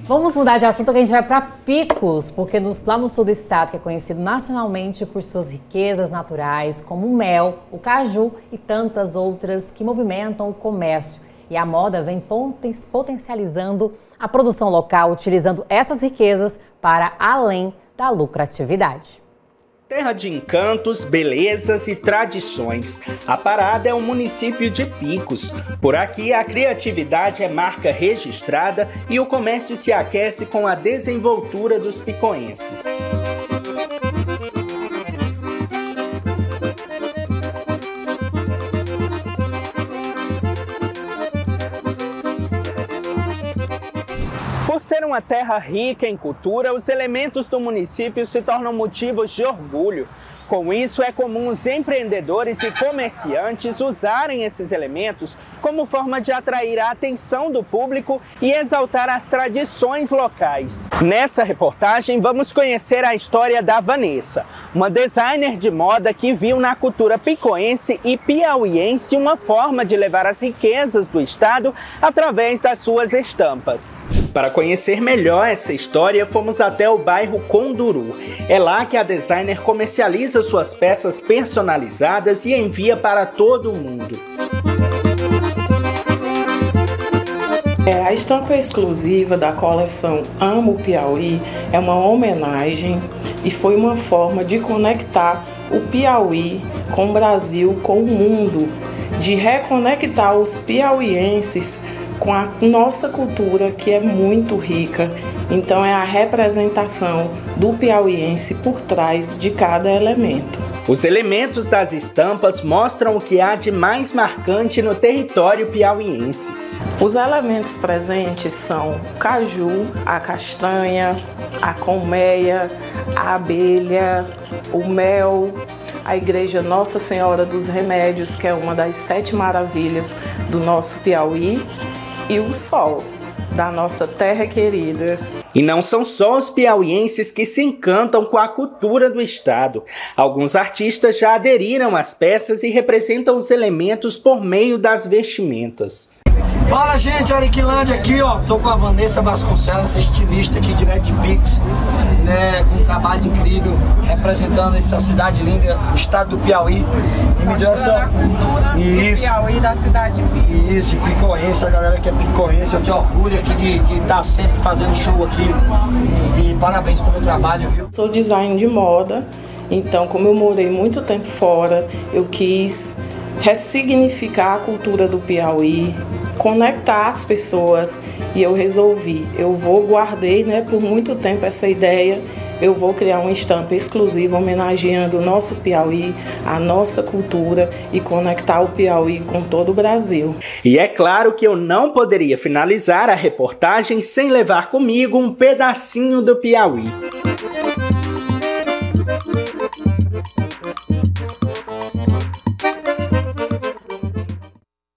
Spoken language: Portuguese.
Vamos mudar de assunto, que a gente vai para Picos, porque lá no sul do estado, que é conhecido nacionalmente por suas riquezas naturais, como o mel, o caju e tantas outras que movimentam o comércio. E a moda vem potencializando a produção local, utilizando essas riquezas para além da lucratividade. Terra de encantos, belezas e tradições. A Parada é o município de Picos. Por aqui, a criatividade é marca registrada e o comércio se aquece com a desenvoltura dos picoenses. Por ser uma terra rica em cultura, os elementos do município se tornam motivos de orgulho. Com isso, é comum os empreendedores e comerciantes usarem esses elementos como forma de atrair a atenção do público e exaltar as tradições locais. Nessa reportagem, vamos conhecer a história da Vanessa, uma designer de moda que viu na cultura picoense e piauiense uma forma de levar as riquezas do estado através das suas estampas. Para conhecer melhor essa história, fomos até o bairro Conduru. É lá que a designer comercializa suas peças personalizadas e envia para todo o mundo. A estampa exclusiva da coleção Amo Piauí é uma homenagem e foi uma forma de conectar o Piauí com o Brasil, com o mundo, de reconectar os piauienses com a nossa cultura, que é muito rica. Então é a representação do piauiense por trás de cada elemento. Os elementos das estampas mostram o que há de mais marcante no território piauiense. Os elementos presentes são o caju, a castanha, a colmeia, a abelha, o mel, a igreja Nossa Senhora dos Remédios, que é uma das 7 maravilhas do nosso Piauí, e o sol da nossa terra querida. E não são só os piauienses que se encantam com a cultura do estado. Alguns artistas já aderiram às peças e representam os elementos por meio das vestimentas. Fala, gente, Ariquilândia aqui, ó. Tô com a Vanessa Vasconcelos, estilista aqui direto de Picos, né, com um trabalho incrível, representando essa cidade linda, o estado do Piauí. E me deu essa cultura do Piauí, da cidade de Picos. Isso, de picoense, a galera que é picoense. Eu tenho orgulho aqui de estar sempre fazendo show aqui. E parabéns pelo trabalho, viu? Sou design de moda, então como eu morei muito tempo fora, eu quis ressignificar a cultura do Piauí, conectar as pessoas, e eu resolvi, guardei, né, por muito tempo essa ideia, eu vou criar uma estampa exclusiva homenageando o nosso Piauí, a nossa cultura e conectar o Piauí com todo o Brasil. E é claro que eu não poderia finalizar a reportagem sem levar comigo um pedacinho do Piauí.